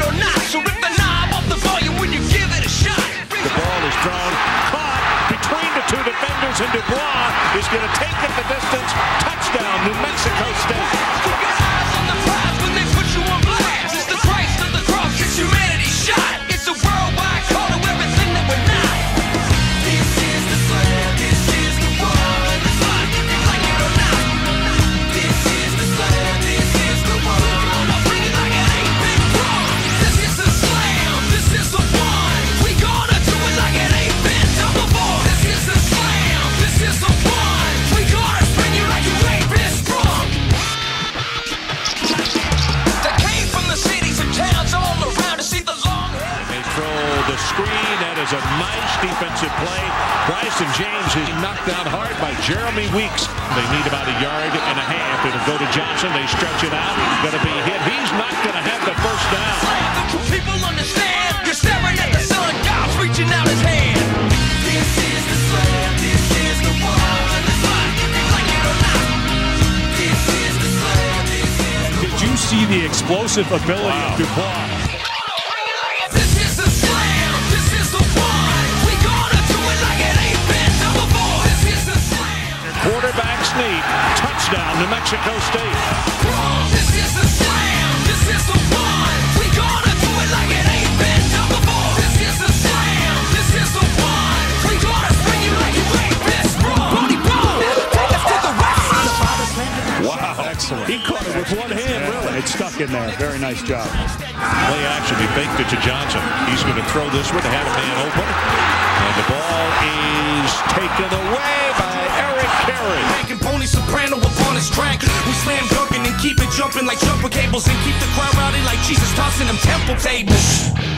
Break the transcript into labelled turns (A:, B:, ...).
A: or not. So rip the knob off the volume when you give it a shot.
B: The ball is thrown, caught between the two defenders, and Dubois is going to take it the distance. Touchdown, New Mexico State.
A: Keep your eyes on the prize when they put you on blast. It's the Christ of the cross, it's humanity's shot. It's a worldwide call to everything that we're not. This is the slam, this is the one. Like it or not. This is the slam, this is the one. I'ma bring it like it ain't been wrong. This is the slam, this is the one. We gonna do it like it ain't been done before. This is the slam, this is the one. We gonna spin you like you ain't been sprung. They came from the cities and towns all around to see the long hair.
B: They throw the screen. That is a nice defensive play. Bryson James is knocked down hard by Jeremy Weeks. They need about a yard and a half. It'll go to Johnson. They stretch it out. Going to be hit. He's not going to have the first down.
A: People understand. You're staring at the sun. God's reaching out his hand. This is the slam. This is the one. Like it or not. This is the slam. This is the
C: Did you see the explosive ability of Dubois?
A: This is the slam. This is the one. We gonna do it like it ain't been done before. This is the slam.
B: Quarterback sneak. Touchdown, New Mexico State.
A: This is the slam. This is the one. We gonna do it like it ain't been done before. This is the slam. This is the one. We gonna spin you like you ain't been sprung. Booty ball. Take us to the rest.
B: Wow.
C: Excellent.
B: He caught it with one hand, really.
C: It's stuck in there. Very nice job.
B: Play action. He faked it to Johnson. He's going to throw this one. They had a man open. And the ball is taken away by Eric Carey.
D: Making Pony Soprano upon his track. We slam dunking and keep it jumping like jumper cables and keep the crowd rowdy like Jesus tossing them temple tables.